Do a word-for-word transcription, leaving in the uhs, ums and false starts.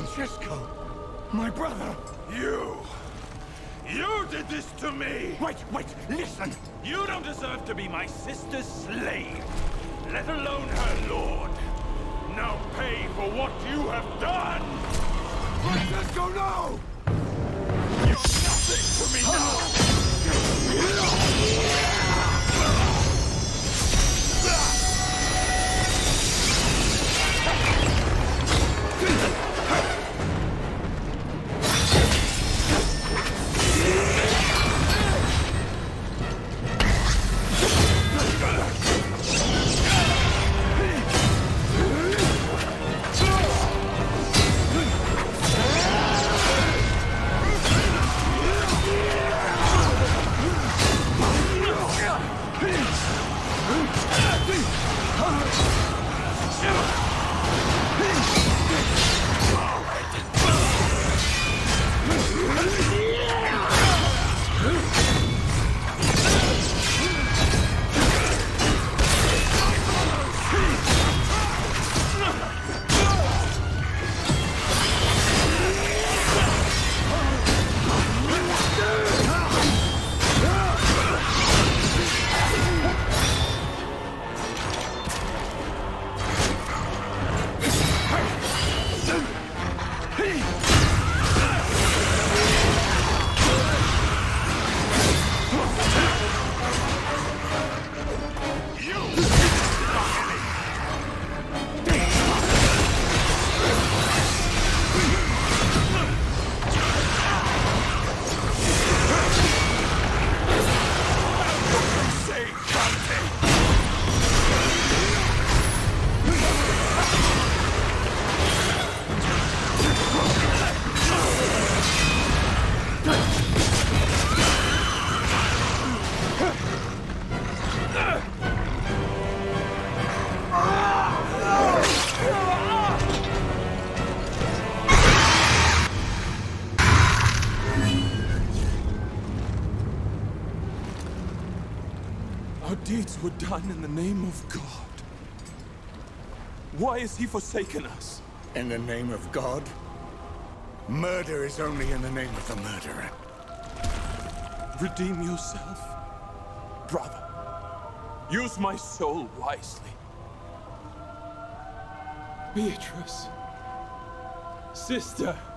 Francesco! My brother! You! You did this to me! Wait, wait, listen! You don't deserve to be my sister's slave, let alone her lord. Now pay for what you have done! Francesco, no! You're nothing to me now! Our deeds were done in the name of God. Why has he forsaken us? In the name of God? Murder is only in the name of the murderer. Redeem yourself, brother. Use my soul wisely. Beatrice. Sister.